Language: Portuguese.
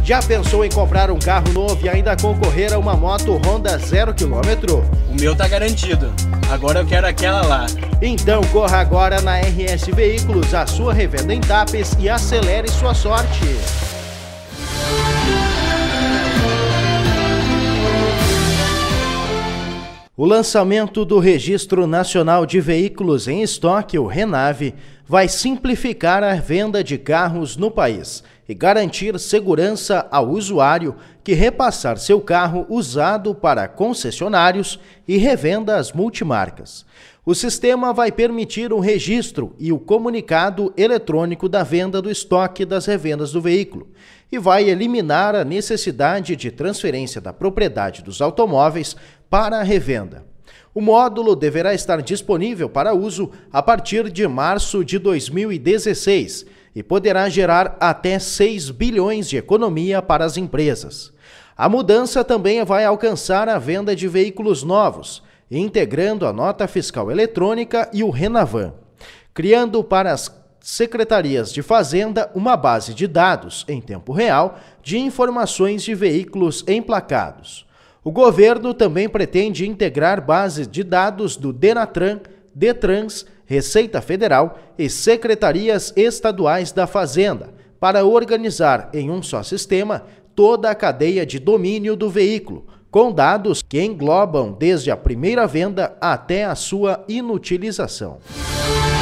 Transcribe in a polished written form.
Já pensou em comprar um carro novo e ainda concorrer a uma moto Honda 0 km? O meu tá garantido. Agora eu quero aquela lá. Então corra agora na RS Veículos, a sua revenda em Tapes, e acelere sua sorte. O lançamento do Registro Nacional de Veículos em Estoque, o RENAVE, vai simplificar a venda de carros no país e garantir segurança ao usuário que repassar seu carro usado para concessionários e revendas multimarcas. O sistema vai permitir o registro e o comunicado eletrônico da venda do estoque das revendas do veículo e vai eliminar a necessidade de transferência da propriedade dos automóveis para a revenda. O módulo deverá estar disponível para uso a partir de março de 2016 e poderá gerar até 6 bilhões de economia para as empresas. A mudança também vai alcançar a venda de veículos novos, integrando a nota fiscal eletrônica e o Renavan, criando para as secretarias de Fazenda uma base de dados em tempo real de informações de veículos emplacados. O governo também pretende integrar bases de dados do Denatran, Detrans, Receita Federal e secretarias estaduais da Fazenda para organizar em um só sistema toda a cadeia de domínio do veículo, com dados que englobam desde a primeira venda até a sua inutilização.